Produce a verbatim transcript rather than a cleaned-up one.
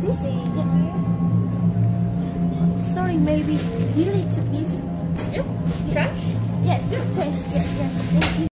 this? Yeah. Sorry, maybe delete this. Yeah, trash.